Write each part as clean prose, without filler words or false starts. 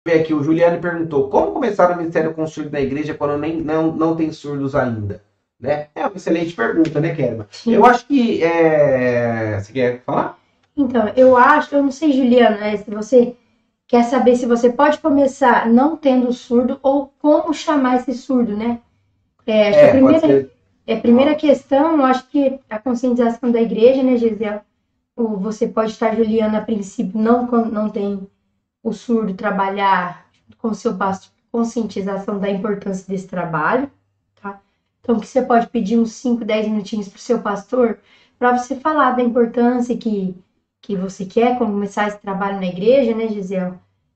ver aqui, o Juliano perguntou, como começar o ministério com surdo na igreja quando não tem surdos ainda? Né? É uma excelente pergunta, né, Kerma? Eu Sim. acho que... Você quer falar? Então, eu não sei, Juliana, se você quer saber se você pode começar não tendo surdo ou como chamar esse surdo, né? Acho que Pode ser. a primeira questão, eu acho que a conscientização da igreja, né, Gisele? Você pode estar, Juliana, a princípio, não tem o surdo trabalhar com o seu pastor, conscientização da importância desse trabalho, tá? Então, que você pode pedir uns 5, 10 minutinhos para o seu pastor para você falar da importância que você quer começar esse trabalho na igreja, né, Gisele?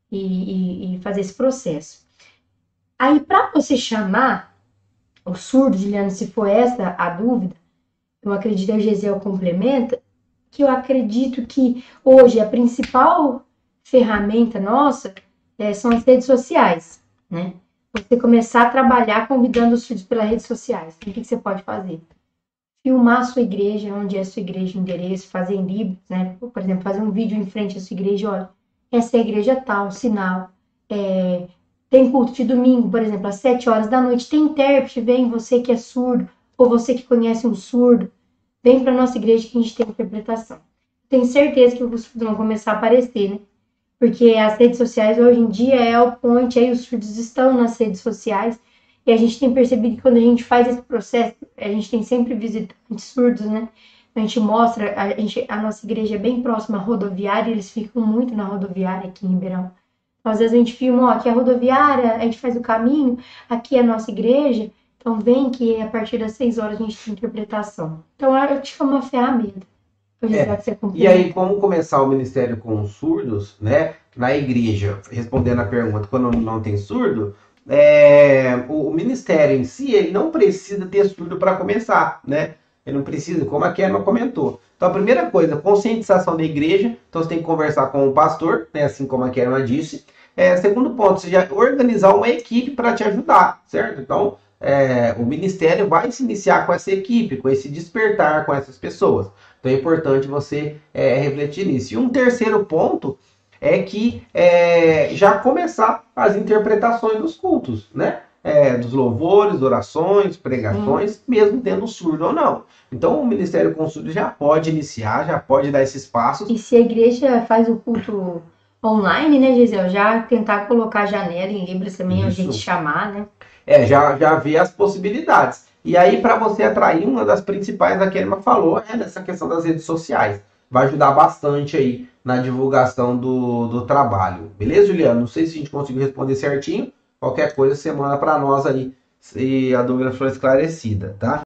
E fazer esse processo. Aí, para você chamar o surdo, Juliana, se for essa a dúvida, eu acredito que a Gisele complementa, que eu acredito que hoje a principal ferramenta nossa são as redes sociais, né? Você começar a trabalhar convidando os surdos pelas redes sociais. Então, o que você pode fazer? Filmar a sua igreja, onde é a sua igreja, o endereço, fazer em livros, né? Por exemplo, fazer um vídeo em frente à sua igreja, olha, essa é a igreja tal, sinal. Tem culto de domingo, por exemplo, às 7 horas da noite, tem intérprete, vem você que é surdo, ou você que conhece um surdo, vem para nossa igreja que a gente tem interpretação. Tenho certeza que os surdos vão começar a aparecer, né? Porque as redes sociais hoje em dia é o point, aí os surdos estão nas redes sociais, e a gente tem percebido que quando a gente faz esse processo, a gente tem sempre visitantes surdos, né? A gente mostra, a nossa igreja é bem próxima à rodoviária, eles ficam muito na rodoviária aqui em Ribeirão. Então, às vezes a gente filma, ó, aqui é a rodoviária, a gente faz o caminho, aqui é a nossa igreja, então vem que a partir das 6 horas a gente tem interpretação. Então, eu acho que é uma ferramenta. Já que você E aí, complementa. como começar o ministério com os surdos, né? Na igreja, respondendo a pergunta, quando não tem surdo, o ministério em si, ele não precisa ter surdo para começar, né? Ele não precisa, como a Kerma comentou. Então, a primeira coisa, conscientização da igreja. Então, você tem que conversar com o pastor, né? Assim como a Kerma disse. Segundo ponto, você já organizar uma equipe para te ajudar, certo? Então, o ministério vai se iniciar com essa equipe, com esse despertar com essas pessoas. Então é importante você refletir nisso. E um terceiro ponto é que já começar as interpretações dos cultos, né? Dos louvores, orações, Sim. pregações, mesmo tendo surdo ou não. Então o Ministério com Surdo já pode iniciar, já pode dar esses passos. E se a igreja faz o culto online, né, Gisele? Já tentar colocar janela em Libras também, a gente Isso. chamar, né? Já vê as possibilidades. E aí, para você atrair, uma das principais, a Kelma falou, é nessa questão das redes sociais. Vai ajudar bastante aí na divulgação do trabalho. Beleza, Juliano? Não sei se a gente conseguiu responder certinho. Qualquer coisa você manda para nós aí se a dúvida for esclarecida, tá?